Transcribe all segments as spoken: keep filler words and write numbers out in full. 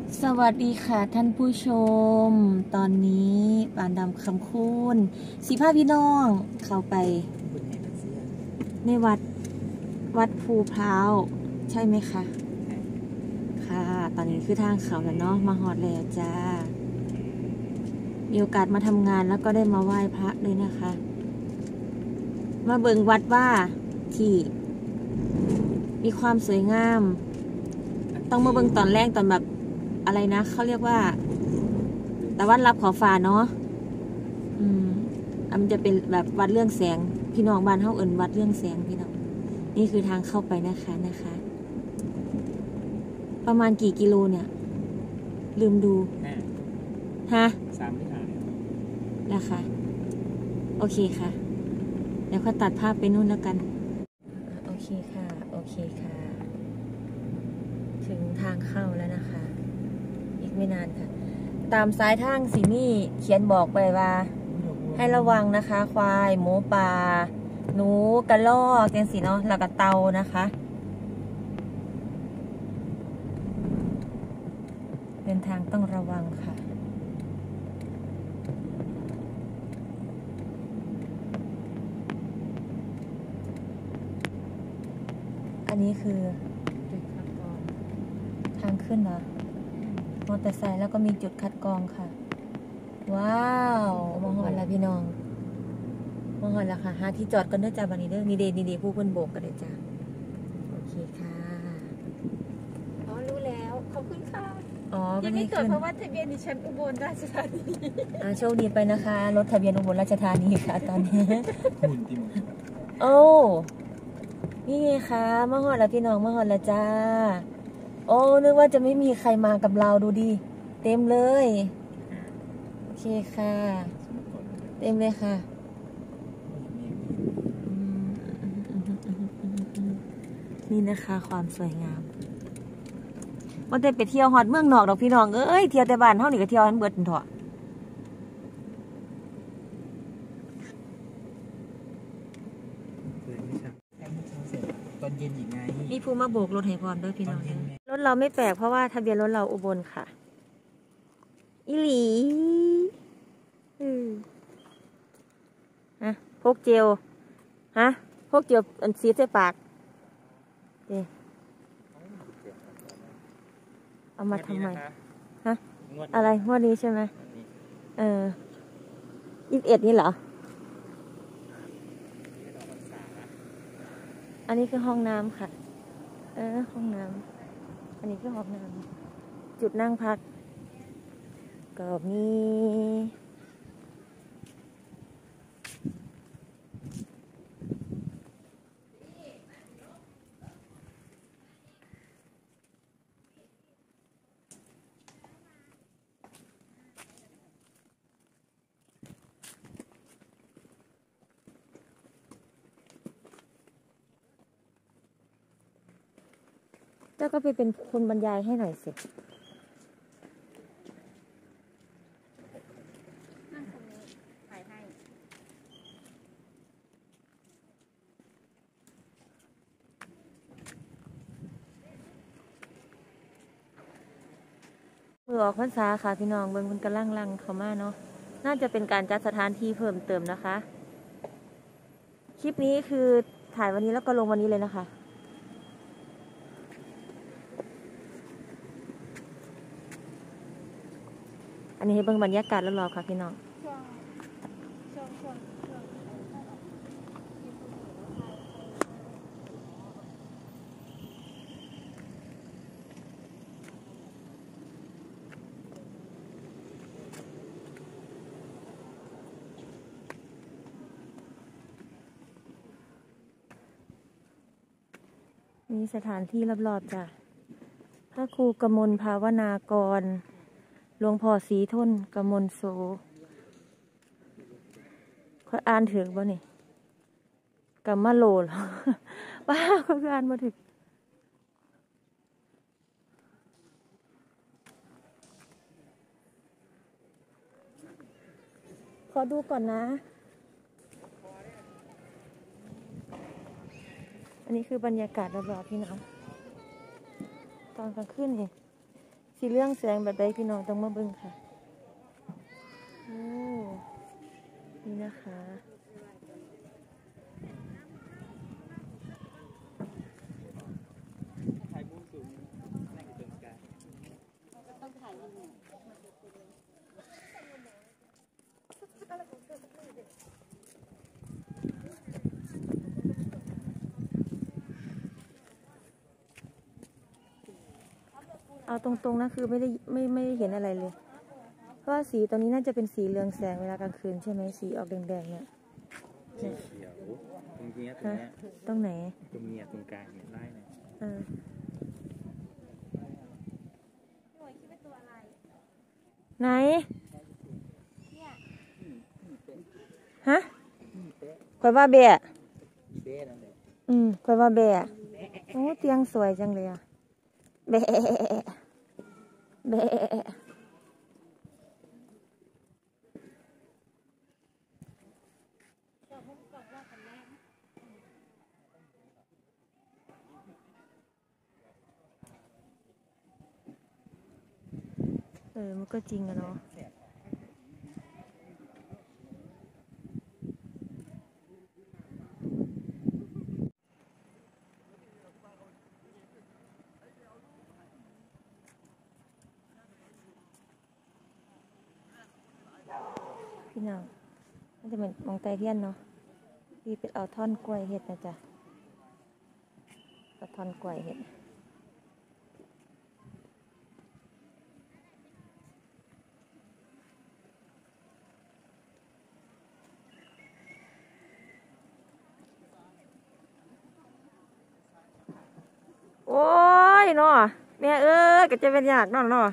สวัสดีค่ะท่านผู้ชมตอนนี้ปานดำคำคูณสีผ้าพี่น้องเข้าไปในวัดวัดภูพร้าวใช่ไหมคะค่ะตอนนี้คือทางเขาแล้วเนาะมาหอดแล้วจ้ามีโอกาสมาทำงานแล้วก็ได้มาไหว้พระเลยนะคะมาเบิ่งวัดว่าที่มีความสวยงามต้องมาเบิ่งตอนแรกตอนแบบอะไรนะเขาเรียกว่าตะวันรับขอบฟ้าเนาะอืมมันจะเป็นแบบวัดเรื่องแสงพี่น้องบ้านเฮาเอิ้นวัดเรื่องแสงพี่น้องนี่คือทางเข้าไปนะคะนะคะประมาณกี่กิโลเนี่ยลืมดูฮะสามที่หานะคะโอเคค่ะเดี๋ยวค่อยตัดภาพไปนู่นแล้วกันโอเคค่ะโอเคค่ะถึงทางเข้าแล้วนะคะอีกไม่นานค่ะตามซ้ายทางสีนี่เขียนบอกไปว่าให้ระวังนะคะควายหมูป่าหนูกระรอกจังสีเนาะแล้วก็เตานะคะเดินทางต้องระวังค่ะอันนี้คือทางขึ้นนะมอเตอร์ไซค์แล้วก็มีจุดคัดกรองค่ะว้าวมองหอนแล้วพี่น้องมองหอนแล้วค่ะหาที่จอดกันเด้อจ้าบันนี้เด้อนี่เดนี่เดผู้เพิ่นโบกกันเลยจ้าโอเคค่ะอ๋อรู้แล้วขอบคุณค่ะอ๋อยังไม่เกิดเพราะว่าทะเบียนดิฉันอุบลราชธานีอ่าโชคดีไปนะคะรถทะเบียนอุบลราชธานีค่ะตอนนี้หุ่นติมโอ้นี่ไงคะมาหอดแล้วพี่น้องมาหอดแล้วจ้าโอ้นึกว่าจะไม่มีใครมากับเราดูดิเต็มเลยโอเคค่ะเต็มเลยค่ะนี่นะคะความสวยงามวันเด็กไปเที่ยวฮอดเมืองนอกดอกพี่น้องเอ้ยเที่ยวแต่บ้านเท่านี้ก็เที่ยวหันเบิดเถอะตอนเย็นอีกไงมีผู้มาโบกรถให้พร้อมด้วยพี่น้องรถเราไม่แปลกเพราะว่าทะเบียนรถเราอุบลค่ะอีหลีอือฮะพกเจลฮะพกเจลอันซีใส่ปากเด้เอามาทำไมฮะอะไรงวดนี้ใช่ไหมเออยี่สิบเอ็ดนี่เหรออันนี้คือห้องน้ำค่ะเออห้องน้ำอันนี้คือห้องน้ำจุดนั่งพักก็มีเจ้าก็ไปเป็นคนบรรยายให้หน่อยสินั่งตรงนี้ถ่ายให้มือออกพรรษาค่ะพี่น้องเบิ่งคนกำลังลังเข้ามาเนาะน่าจะเป็นการจัดสถานที่เพิ่มเติมนะคะคลิปนี้คือถ่ายวันนี้แล้วก็ลงวันนี้เลยนะคะอันนี้ให้เบิ่งบรรยากาศรอบๆค่ะพี่น้องช่วงช่วงช่วงช่วงมีสถานที่รอบๆจ้ะพระครูกมลภาวนากรหลวงพ่อศรีทนกมลโสเขาอ่านถึงบ่นี่กัมมะโลเหรอว้าเขาอ่านมาถึงขอดูก่อนนะอันนี้คือบรรยากาศรอบๆพี่น้องตอนกลางคืนเองสีเรื่องแสงแบบใดพี่น้องต้องมาเบิ่งค่ะโอ้นี่นะคะถ่ายมุมสูงนั่งอยู่ตรงกลางต้องถ่ายยังไงเอาตรงๆนะคือไม่ได้ไม่ไม่ได้เห็นอะไรเลยเพราะว่าสีตัวนี้น่าจะเป็นสีเรืองแสงเวลากลางคืนใช่ไหมสีออกแดงๆเนี่ยสีเขียวตรงเนี้ยตรงฮะเนี้ยตรงไหนตรงเนี้ยตรงกลางเนี่ยไล่เนี่ยเออหน่วยคิดว่าตัวอะไรไหนเนี่ยฮะข่อยว่าเบะอีเบ้นั่นแหละอืมข่อยว่าเบะโอ้เตียงสวยจังเลยอะเบะเบะเออมันก็จริงอะเนาะพี่น้องมันจะเป็นมองไตเทียนเนาะพี่ไปเอาท่อนกล้วยเห็ดนะจ๊ะเอาท่อนกล้วยเห็ดโอ้ยเนาะแม่เอ้ยก็จะเป็นยากเนาะเนาะ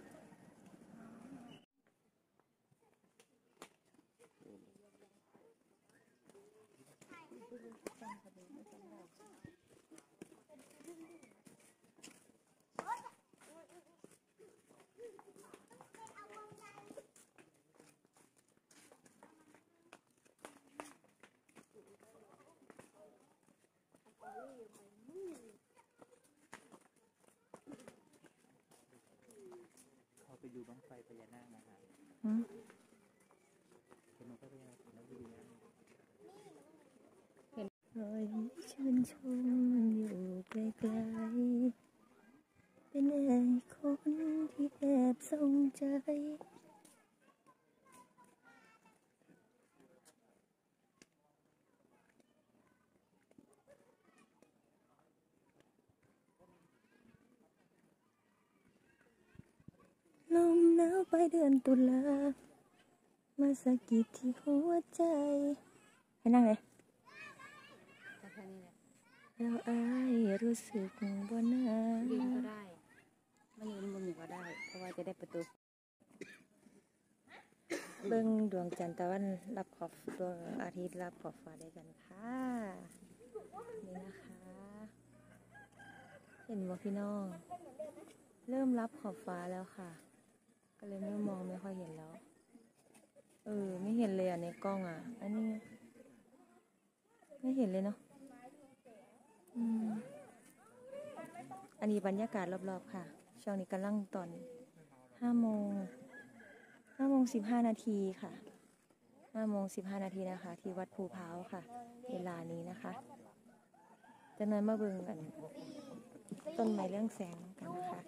พอไปดูบั้งไฟพญานาคมาหาอืมเป็นมันก็พญานาคแล้วดูนะรอยชื่นชมอยู่ไกลๆเป็นไอ้คนที่แอบสงใจลมหนาวไปเดือนตุลามาสะกิดที่หัวใจให้นั่งเลยแต่แค่นี้แหละเราอายรู้สึกบ่นายืนก็ได้ไม่ยืนมุมหนึ่งก็ได้ เพราะว่าจะได้ประตูเบิ่งดวงจันทร์ตะวันรับขอบดวงอาทิตย์รับขอบฟ้าได้กันค่ะนี่นะคะ เห็นบ่พี่น้อง เริ่มรับขอบฟ้าแล้วค่ะ ก็เลยไม่มองไม่ค่อยเห็นแล้ว เออ ไม่เห็นเลยอ่ะในกล้องอ่ะ อันนี้ ไม่เห็นเลยเนาะอืมอันนี้บรรยากาศรอบๆค่ะ ช่วงนี้กำลังตอนห้าโมงห้าโมงสิบห้านาทีค่ะห้าโมงสิบห้านาทีนะคะ ที่วัดภูพร้าวค่ะ เวลานี้นะคะจากนั้นมาเบิ่งกัน ต้นไม้เรื่องแสงกันนะคะ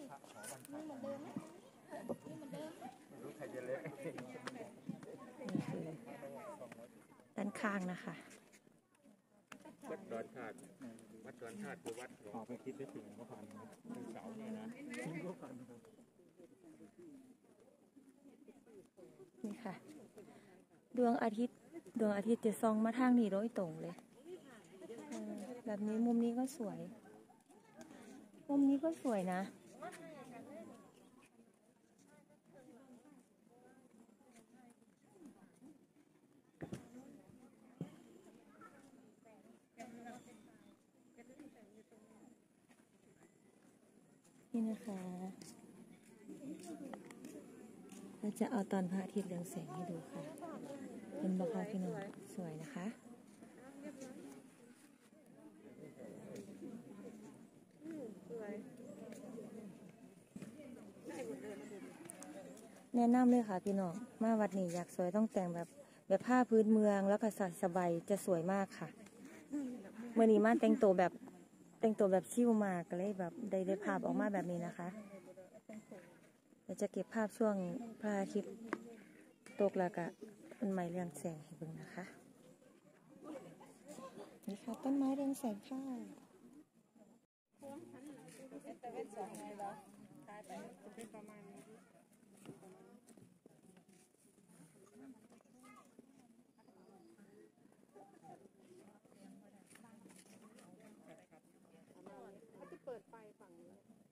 นี่คือด้านข้างนะคะวัดดอนธาตุวัดดอนธาตุคือวัดออกไปคิดได้ถึงก็ผ่านถึงเสาเนี่ยนะทิ้งก็ผ่านนี่ค่ะ ดวงอาทิตย์ดวงอาทิตย์จะส่องมาทางนี้โดยตรงเลยเออแบบนี้มุมนี้ก็สวย มุมนี้ก็สวยนะ นี่นะคะเราจะเอาตอนพระอาทิตย์เรืองแสงให้ดูค่ะเป็นบอกค่ะพี่น้องสวยนะคะแนะนำเลยค่ะพี่น้องมาวัดนี้อยากสวยต้องแต่งแบบแบบผ้าพื้นเมืองแล้วก็ใส่สบายจะสวยมากค่ะเมื่อนี้มาแต่งตัวแบบแต่งตัวแบบชิลมากก็เลยแบบได้ได้ภาพออกมาแบบนี้นะคะเดี๋ยวจะเก็บภาพช่วงพระอาทิตย์ตกแล้วก็ต้นไม้เรืองแสงให้เบิ่งนะคะนี่ค่ะต้นไม้เรืองแสงค่ะเปิดไฟฝั่งนี้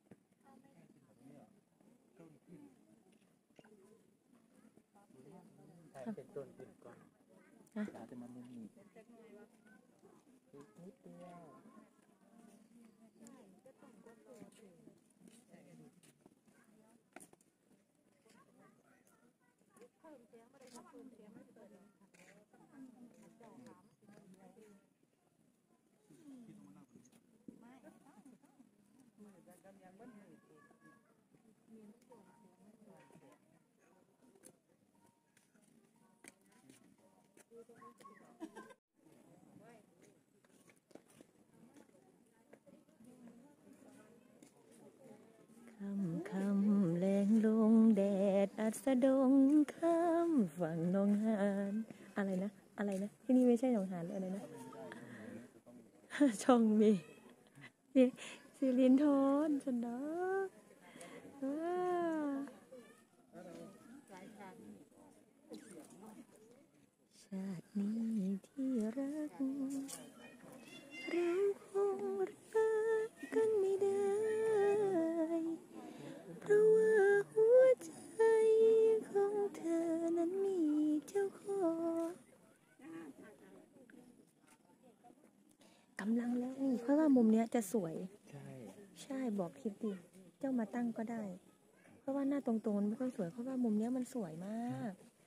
เป็นต้นขึ้นก่อนอาจจะมันมีนิดเดียวคำคำแรงลงแดดอัสดงข้ามฝั่งหนองหานอะไรนะอะไรนะที่นี่ไม่ใช่หนองหานอะไรนะ ช่องมีสิรินทรฉันดอกชาตินี้ที่รักเราคงรักกันไม่ได้เพราะว่าหัวใจของเธอนั้นมีเจ้าของกำลังแล้วนี่เพราะว่ามุมเนี้ยจะสวยใช่ใช่บอกทิศดิเจ้ามาตั้งก็ได้เพราะว่าหน้าตรงๆมันไม่ค่อยสวยเพราะว่ามุมเนี้ยมันสวยมาก